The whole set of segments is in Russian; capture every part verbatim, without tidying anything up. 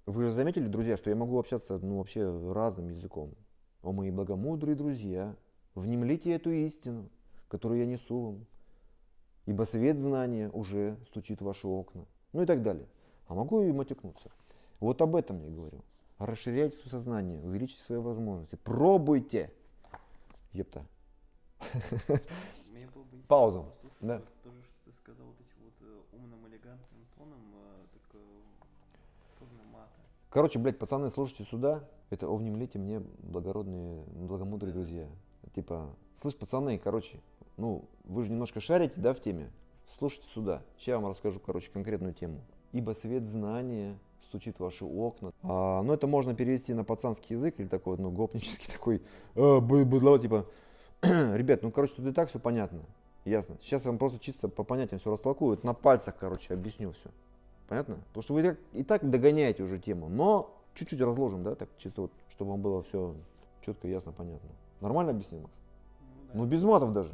Вы же заметили, друзья, что я могу общаться, ну, вообще разным языком. О, мои благомудрые друзья, внемлите эту истину, которую я несу вам, ибо свет знания уже стучит в ваши окна. Ну и так далее. А могу и матюкнуться. Вот об этом я говорю. Расширяйте свое сознание, увеличьте свои возможности. Пробуйте. Епта. Мне было бы интересно Паузу. послушать Да. вот тоже, что ты сказал вот этим вот э, умным, элегантным тоном, э, только в форме мата. Короче, блядь, пацаны, слушайте сюда. Это о внемлите мне, благородные, благомудрые друзья. Типа, слышь, пацаны, короче, ну, вы же немножко шарите, да, в теме? Слушайте сюда. Сейчас я вам расскажу, короче, конкретную тему. Ибо свет знания стучит в ваши окна. А, ну, это можно перевести на пацанский язык или такой, ну, гопнический такой, а, быдло, типа, ребят, ну, короче, тут и так все понятно. Ясно. Сейчас я вам просто чисто по понятиям все растолкую. На пальцах, короче, объясню все. Понятно? Потому что вы и так, и так догоняете уже тему, но чуть-чуть разложим, да, так чисто вот, чтобы вам было все четко, ясно, понятно. Нормально объяснил, Макс? Ну, да. Ну, без матов даже.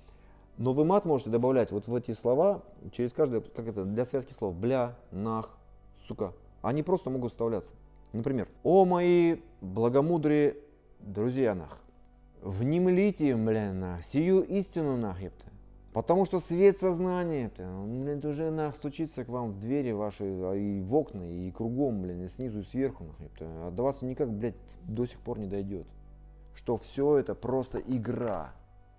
Но вы мат можете добавлять вот в эти слова через каждое, как это, для связки слов. Бля, нах, сука. Они просто могут вставляться. Например, о мои благомудрые друзья, нах. Внемлите, бля, нах, сию истину, нах, епта. Потому что свет сознания, он, блин, уже нах стучится к вам в двери ваши, а и в окна, и кругом, блин, и снизу, и сверху, нах, а до вас никак, блядь, до сих пор не дойдет. Что все это просто игра.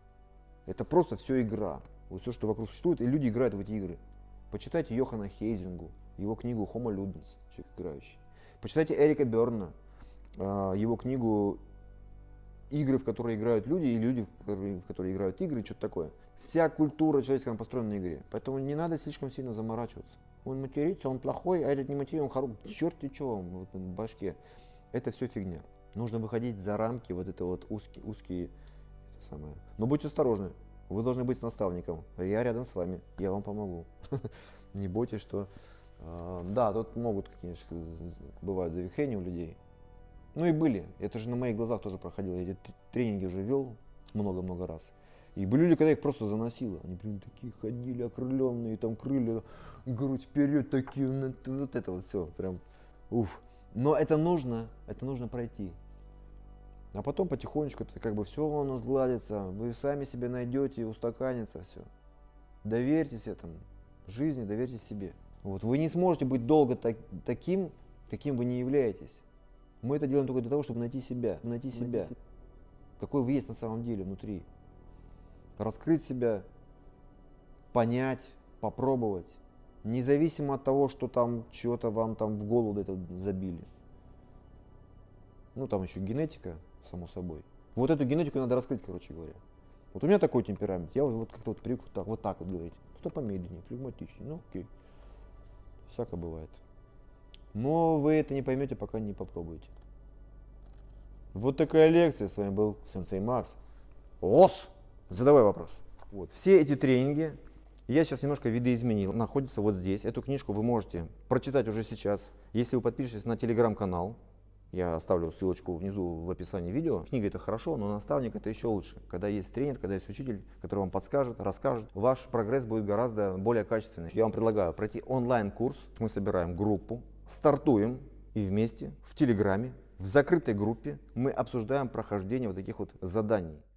Это просто все игра. Вот все, что вокруг существует, и люди играют в эти игры. Почитайте Йохана Хейзингу, его книгу Homo Ludens, человек играющий. Почитайте Эрика Берна, его книгу «Игры, в которые играют люди», и люди, в которые, в которые играют игры, что-то такое. Вся культура человеческая построена на игре. Поэтому не надо слишком сильно заморачиваться. Он матерится, он плохой, а этот не матерится, он хороший. Черт ты что, вот, в башке. Это все фигня. Нужно выходить за рамки вот это вот узкие, узкие это самое. Но будьте осторожны. Вы должны быть с наставником. Я рядом с вами, я вам помогу. Не бойтесь, что... Да, тут могут, конечно, бывают завихрения у людей. Ну и были. Это же на моих глазах тоже проходило. Я эти тренинги уже вел много-много раз. И были люди, когда их просто заносило. Они, блин, такие ходили окрыленные, там крылья, грудь вперед, такие, вот это вот все, прям, уф. Но это нужно, это нужно пройти. А потом потихонечку это как бы все у нас сгладится, вы сами себе найдете, устаканится все. Доверьтесь этому, жизни, доверьтесь себе. Вот вы не сможете быть долго так, таким, каким вы не являетесь. Мы это делаем только для того, чтобы найти себя, найти себя, какой вы есть на самом деле внутри. Раскрыть себя, понять, попробовать, независимо от того, что там чего-то вам там в голову это забили. Ну там еще генетика, само собой. Вот эту генетику надо раскрыть, короче говоря. Вот у меня такой темперамент, я вот как-то вот привык вот так, вот так вот говорить. Кто помедленнее, флегматичнее, ну окей. Всяко бывает. Но вы это не поймете, пока не попробуете. Вот такая лекция. С вами был сенсей Макс. Ос! Задавай вопрос. Вот. Все эти тренинги, я сейчас немножко видоизменил, находятся вот здесь. Эту книжку вы можете прочитать уже сейчас, если вы подпишетесь на телеграм-канал. Я оставлю ссылочку внизу в описании видео. Книга это хорошо, но наставник это еще лучше. Когда есть тренер, когда есть учитель, который вам подскажет, расскажет, ваш прогресс будет гораздо более качественный. Я вам предлагаю пройти онлайн-курс. Мы собираем группу, стартуем и вместе в телеграме, в закрытой группе мы обсуждаем прохождение вот таких вот заданий.